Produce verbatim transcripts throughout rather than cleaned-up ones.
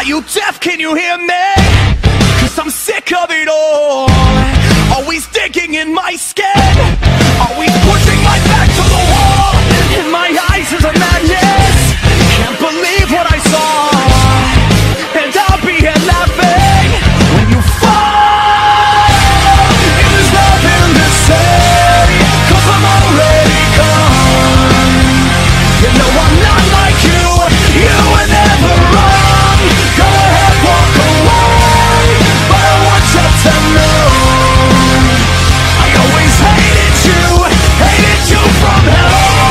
you deaf? Can you hear me? Cause I'm sick of it all. Always digging in my skin. Always pushing my back to the wall. In my eyes is a madness. Can't believe what I saw. And I'll be here laughing when you fall. There's nothing to say, cause I'm already gone. You know I'm not like you. You were never wrong. Go ahead, walk away, but I want you to know I always hated you, hated you from hello.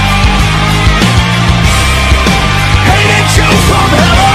Hated you from hello.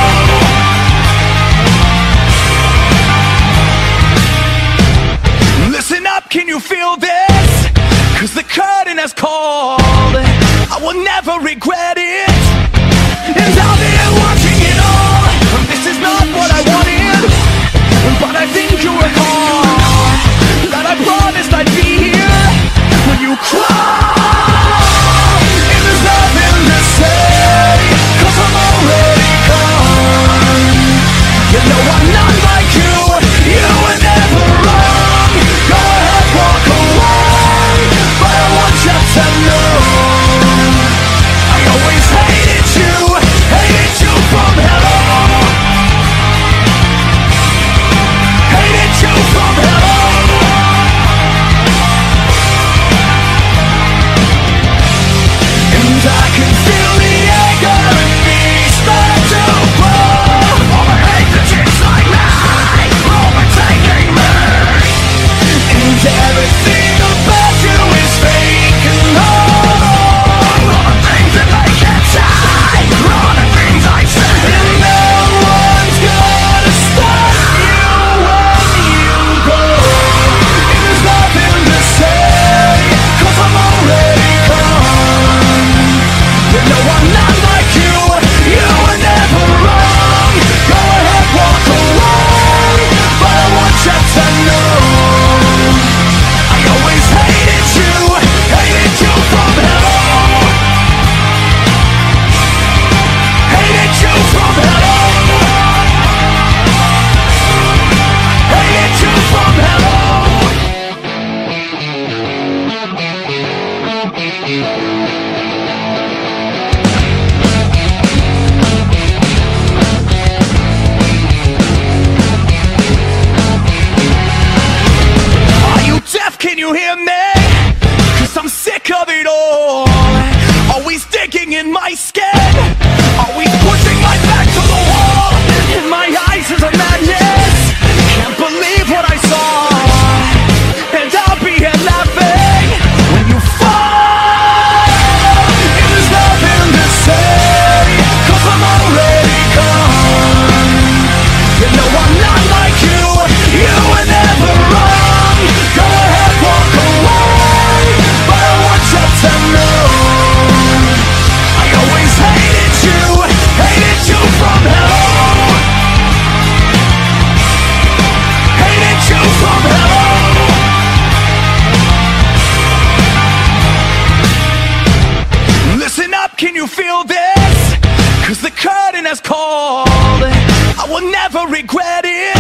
Listen up, can you feel this? Cause the curtain has called. I will never regret it. And I'll be here watching it all. This is not what I wanted, but I think you recall that I promised I'd be here when you cry. And there's nothing to say, cause I'm already gone. You know I'm not like you. You were never wrong. Go ahead, walk away, but I want you to know I always hated you, hated you from hello. Hated you from hello. And I can feel the anger in me start to grow. All the hate that it's like me, overtaking me. And everything about you is fake and all. All the things that they can't say, all the things I say. And no one's gonna stop you when you go. And there's nothing to say, cause I'm already gone. You know I'm not like you. You were never wrong. Go ahead, walk away, but I want you to know I always hated you, hated you from hello. Hated you from hello. Hated you from hello. Are you deaf? Can you hear me? Cause I'm sick of it all. Always digging in my skin. Always pushing my back to the wall. In my eyes is a madness. Can't believe what I saw. And I'll be here laughing when you fall. And there's nothing to say, cause I'm already gone. You know I'm not like you. You were never wrong. Go ahead, walk away, but I want you to know I always hated you, hated you from hello. Hated you from hello. Listen up, can you feel this? Cause the curtain has called. I will never regret it.